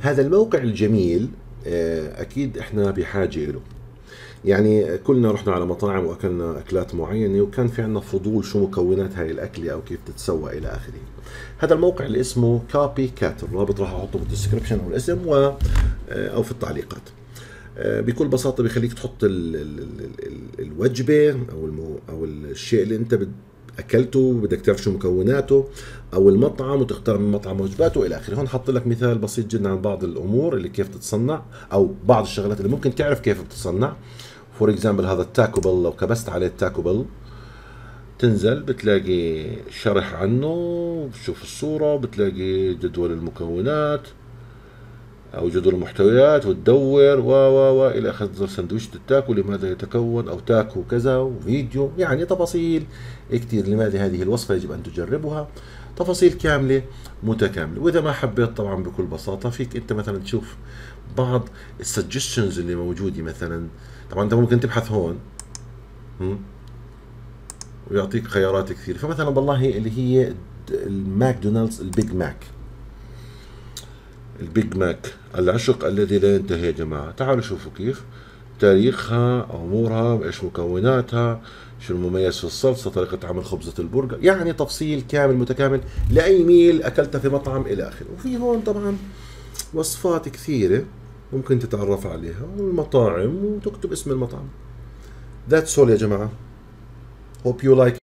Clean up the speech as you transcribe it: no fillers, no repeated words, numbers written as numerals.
هذا الموقع الجميل أكيد إحنا بحاجة له. يعني كلنا رحنا على مطاعم وأكلنا أكلات معينة وكان في عنا فضول شو مكونات هاي الأكلة أو كيف تتسوى إلى آخره. هذا الموقع اللي اسمه كوبي كات، الرابط راح أحطه بالديسكربشن أو الاسم أو في التعليقات. بكل بساطة بيخليك تحط الوجبة أو الشيء اللي أنت اكلته بدك تعرف شو مكوناته، او المطعم وتختار من مطعم وجباته الى اخره. هون حط لك مثال بسيط جدا عن بعض الامور اللي كيف تتصنع او بعض الشغلات اللي ممكن تعرف كيف بتتصنع. فور اكزامبل هذا التاكو بل، لو كبست عليه التاكو بل تنزل بتلاقي شرح عنه، بتشوف الصورة، بتلاقي جدول المكونات او جدول المحتويات وتدور و الى اخر سندويشة التاكو لماذا يتكون او تاكو كذا وفيديو، يعني تفاصيل كثير لماذا هذه الوصفة يجب ان تجربها، تفاصيل كاملة متكاملة. واذا ما حبيت طبعا بكل بساطة فيك انت مثلا تشوف بعض السجستشنز اللي موجودة. مثلا طبعا انت ممكن تبحث هون ويعطيك خيارات كثير. فمثلا والله اللي هي الماكدونالدز البيج ماك العشق الذي لا ينتهي. يا جماعة تعالوا شوفوا كيف تاريخها، أمورها، إيش مكوناتها، شو المميز في الصلصة، طريقة عمل خبزة البرجر، يعني تفصيل كامل متكامل لأي ميل أكلتها في مطعم إلى آخره. وفي هون طبعا وصفات كثيرة ممكن تتعرف عليها والمطاعم وتكتب اسم المطعم. That's all يا جماعة. Hope you like